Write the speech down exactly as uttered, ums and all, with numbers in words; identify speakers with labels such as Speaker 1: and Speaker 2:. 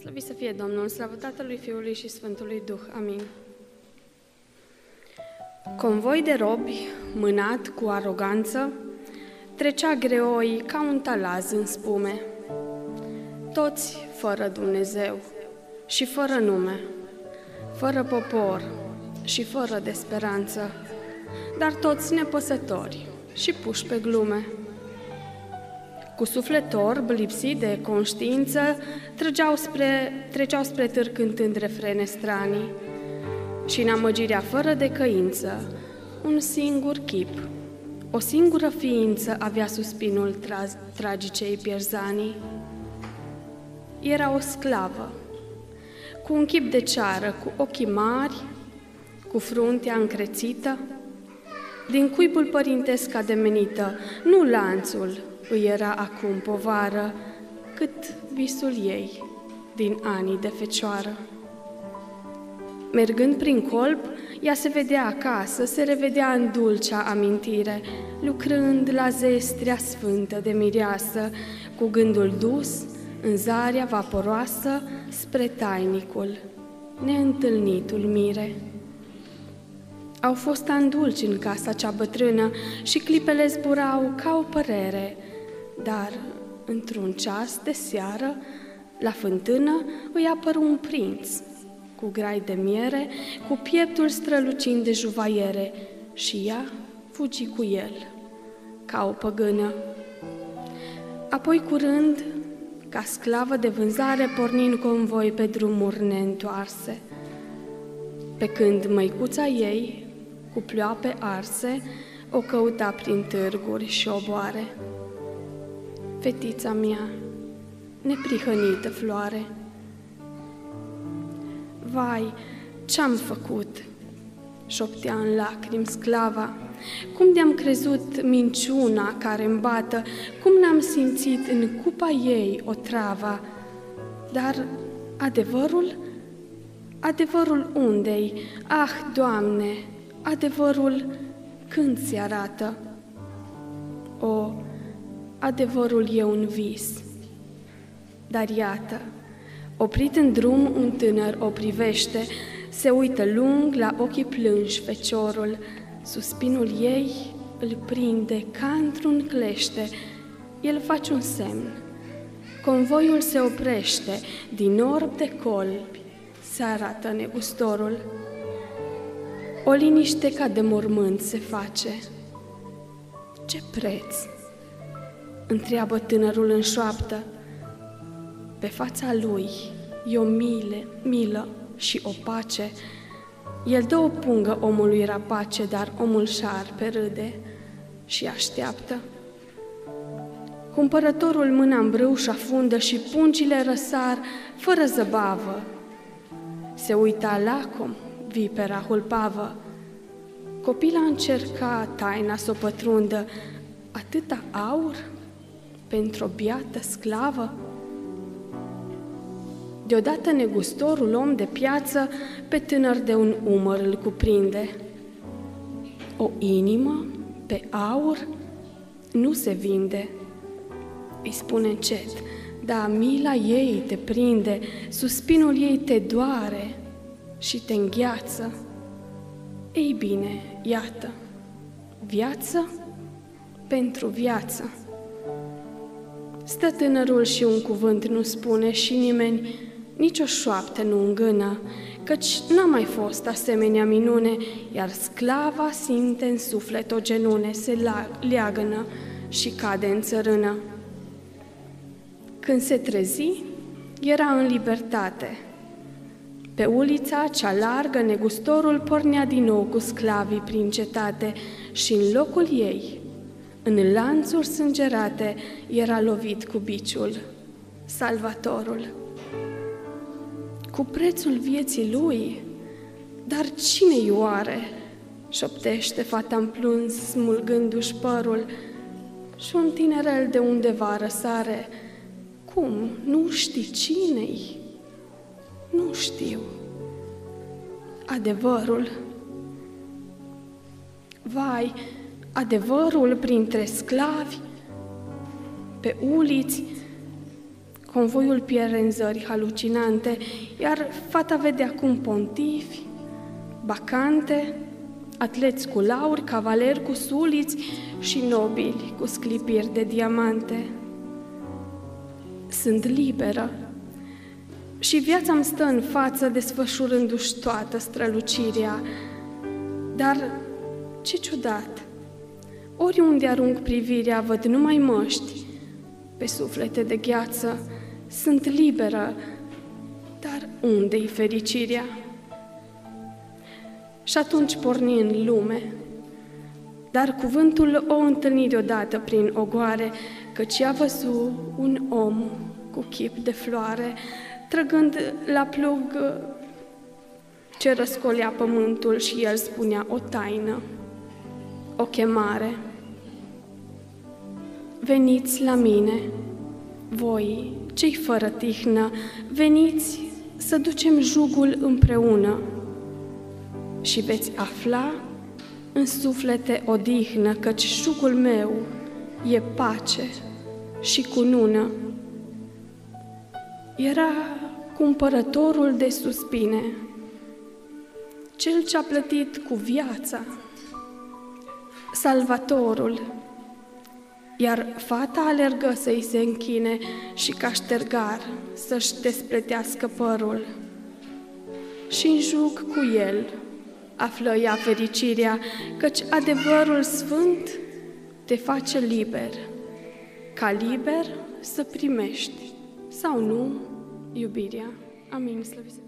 Speaker 1: Slăvit să fie Domnul, slavă Tatălui, Fiului și Sfântului Duh. Amin. Convoi de robi, mânat cu aroganță, trecea greoi ca un talaz în spume. Toți fără Dumnezeu și fără nume, fără popor și fără de speranță, dar toți nepăsători și puși pe glume. Cu suflet orb, lipsit de conștiință, trăgeau spre, treceau spre târg cântând refrene stranii. Și în amăgirea fără de căință, un singur chip, o singură ființă avea suspinul tra- tragicei pierzanii. Era o sclavă, cu un chip de ceară, cu ochii mari, cu fruntea încrețită, din cuibul părintesc ademenită, nu lanțul îi era acum povară, cât visul ei din anii de fecioară. Mergând prin colb, ea se vedea acasă, se revedea în dulcea amintire, lucrând la zestrea sfântă de mireasă, cu gândul dus în zarea vaporoasă spre tainicul, neîntâlnitul mire. Au fost ani dulci în casa cea bătrână și clipele zburau ca o părere, dar într-un ceas de seară, la fântână, îi apăru un prinț, cu grai de miere, cu pieptul strălucind de juvaiere, și ea fugi cu el, ca o păgână. Apoi, curând, ca sclavă de vânzare, porni în convoi pe drumuri neîntoarse, pe când măicuța ei, cu plioape arse, o căuta prin târguri și oboare. Fetița mea, neprihănită floare, vai, ce-am făcut? Șoptea în lacrimi sclava. Cum de-am crezut minciuna care îmbată, cum n-am simțit în cupa ei o travă, dar adevărul, adevărul unde-i? Ah, Doamne, adevărul când se arată? O, adevărul e un vis. Dar iată, oprit în drum, un tânăr o privește, se uită lung la ochii plânși feciorul, suspinul ei îl prinde ca într-un clește, el face un semn, convoiul se oprește, din orb de colbi se arată negustorul. O liniște ca de mormânt se face. Ce preț? Întreabă tânărul în șoaptă. Pe fața lui e o mile, milă și o pace. El dă o pungă omului rapace, dar omul șarpe râde și așteaptă. Cumpărătorul mâna în brâu și afundă și pungile răsar fără zăbavă. Se uita lacom, vipera hulpavă. Copila încerca taina s-o pătrundă, atâta aur pentru o biată sclavă? Deodată negustorul, om de piață, pe tânăr de un umăr îl cuprinde. O inimă pe aur nu se vinde, îi spune încet, dar mila ei te prinde, suspinul ei te doare și te îngheață. Ei bine, iată, viață pentru viață. Stă tânărul și un cuvânt nu spune și nimeni nici o șoaptă nu îngână, căci n-a mai fost asemenea minune, iar sclava simte în suflet o genune, se leagănă și cade în țărână. Când se trezi, era în libertate. Pe ulița cea largă, negustorul pornea din nou cu sclavii prin cetate și în locul ei, în lanțuri sângerate, era lovit cu biciul Salvatorul. Cu prețul vieții lui, dar cine-i oare? Șoptește fata în plâns, smulgându-și părul, și un tinerel de undeva răsare. Cum? Nu știi cine-i? Nu știu. Adevărul. Vai, adevărul printre sclavi, pe uliți, Convoiul pierde în zări halucinante, iar fata vede acum pontifi, bacante, atleți cu lauri, cavaleri cu suliți și nobili cu sclipiri de diamante. Sunt liberă și viața-mi stă în față, desfășurându-și toată strălucirea. Dar ce ciudat! Oriunde arunc privirea, văd numai măști pe suflete de gheață. Sunt liberă, dar unde-i fericirea? Și atunci porni în lume, dar cuvântul o întâlni deodată prin ogoare, căci a văzut un om cu chip de floare, trăgând la plug ce răscolea pământul, și el spunea o taină, o chemare. Veniți la mine, voi, cei fără tihnă, veniți să ducem jugul împreună și veți afla în suflete odihnă, căci jugul meu e pace și cunună. Era cumpărătorul de suspine, cel ce-a plătit cu viața, Salvatorul, iar fata alergă să-i se închine și ca ștergar să-și despletească părul. Și în jug cu el află ea fericirea, căci adevărul sfânt te face liber, ca liber să primești sau nu iubirea. Amin. Slăvit